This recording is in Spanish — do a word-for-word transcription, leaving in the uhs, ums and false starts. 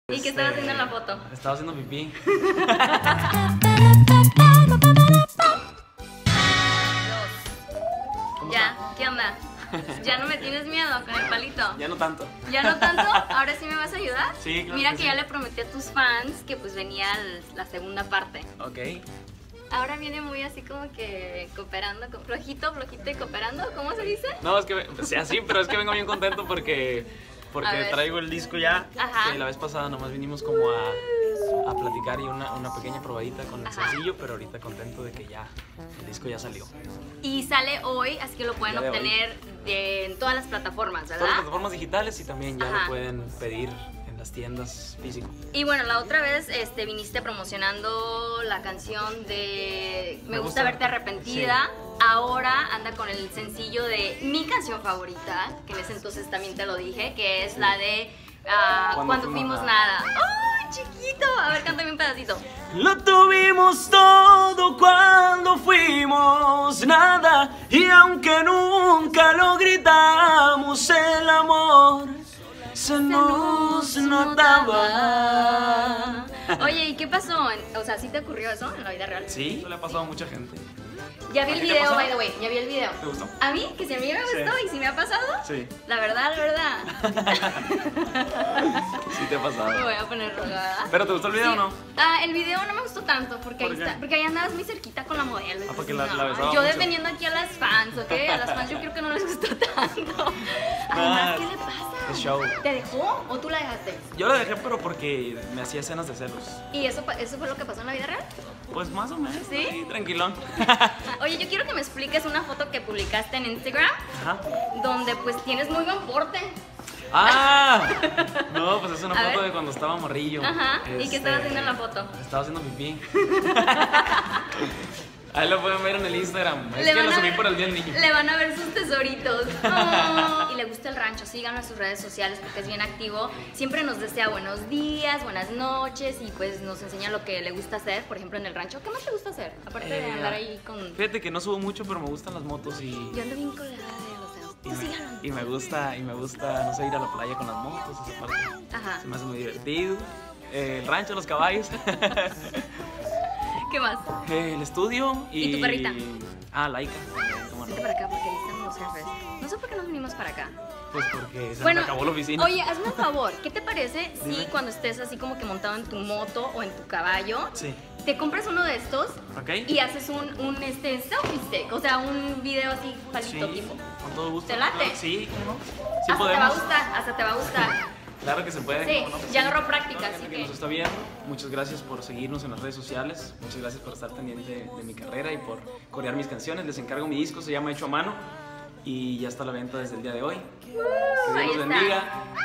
¿Y qué estabas haciendo en la foto? Estaba haciendo pipí. Ya, ¿qué onda? ¿Ya no me tienes miedo con el palito? Ya no tanto. ¿Ya no tanto? ¿Ahora sí me vas a ayudar? Sí, claro. Mira que que sí. ya le prometí a tus fans que pues venía el- la segunda parte. Ok. Ahora viene muy así como que cooperando, co- flojito, flojito y cooperando, ¿cómo se dice? No, es que, o sea, sí, pero es que vengo bien contento porque, A porque ver. traigo el disco ya. Ajá. Que la vez pasada nomás vinimos como a, a platicar y una, una pequeña probadita con el Ajá. sencillo, pero ahorita contento de que ya, el disco ya salió. Y sale hoy, así que lo pueden Ya de hoy. obtener de- en todas las plataformas, Todas las ¿verdad? plataformas digitales y también ya Ajá. lo pueden pedir en las tiendas físico. Y bueno, la otra vez este, viniste promocionando la canción de Me, Me gusta, gusta. verte arrepentida. Ahora anda con el sencillo de mi canción favorita, que en ese entonces también te lo dije, que es la de ah, Cuando Cuando fuimos fuimos nada. nada. ¡Ay, chiquito! A ver, cántame un pedacito. Lo tuvimos todo cuando fuimos nada, y aunque nunca lo gritamos, el amor se nos notaba. Oye, ¿y qué pasó? O sea, ¿sí te ocurrió eso en la vida real? Sí, eso le ha pasado a mucha gente. Ya vi el ¿A ti te video, pasó? by the way, ya vi el video. ¿Te gustó? ¿A mí? Que si a mí me gustó Sí. y si me ha pasado. Sí. La verdad, la verdad. Sí te ha Me pasado. voy a poner rogada. ¿Pero te gustó el video o Sí. no? Ah, el video no me gustó tanto porque ahí, ¿Por qué? está, porque ahí andabas muy cerquita con la modelo. y Ah, pues porque la- no, la besaba yo mucho. defendiendo aquí a las fans, ¿ok? A las fans yo creo que no les gustó tanto. Además, Nah, ¿qué le pasa? es show. ¿Te dejó o tú la dejaste? Yo la dejé, pero porque me hacía escenas de celos. ¿Y eso, pa- eso fue lo que pasó en la vida real? Pues más o menos. ¿Sí? ahí, tranquilón. Oye, yo quiero que me expliques una foto que publicaste en Instagram Ajá. donde pues tienes muy buen porte. ¡Ah! No, pues es una A foto ver. de cuando estaba morrillo. Ajá. ¿Y qué Este, estabas haciendo en la foto? Estaba haciendo pipí. Ahí lo pueden ver en el Instagram. Es Le que van lo a subí ver- por el día del niño. Le van a ver sus tesoritos. Oh. Y le gusta el rancho, síganlo en sus redes sociales porque es bien activo. Siempre nos desea buenos días, buenas noches y pues nos enseña lo que le gusta hacer. Por ejemplo, en el rancho, ¿qué más te gusta hacer? Aparte de Eh, andar ahí con... Fíjate que no subo mucho, pero me gustan las motos y, Yo ando bien colgada de los dedos. y, Tú me, síganlo. y me gusta, y me gusta, no sé, ir a la playa con las motos, esa parte. Ajá. Se me hace muy divertido. Eh, el rancho, los caballos. ¿Qué más? Eh, el estudio y... ¿Y tu perrita? Ah, Laika. ¿Cómo no? Vente para acá porque ahí están los jefes. No sé por qué nos venimos para acá. Pues porque se Bueno, me acabó la oficina. Oye, hazme un favor. ¿Qué te parece si Dime. cuando estés así como que montado en tu moto o en tu caballo, Sí. te compras uno de estos ¿Ok? y haces un, un este, selfie stick? O sea, un video así palito Sí, tipo. con todo gusto. ¿Te late? Sí, ¿cómo no? Sí hasta te va a podemos. gustar, hasta te va a gustar. Claro que se puede. Sí, ¿cómo no? Pues ya sí. agarró práctica, Toda la así gente que- nos está viendo, muchas gracias por seguirnos en las redes sociales, muchas gracias por estar pendiente de, de mi carrera y por corear mis canciones. Les encargo mi disco, se llama Hecho a Mano y ya está a la venta desde el día de hoy. Que Dios Ahí los está. bendiga.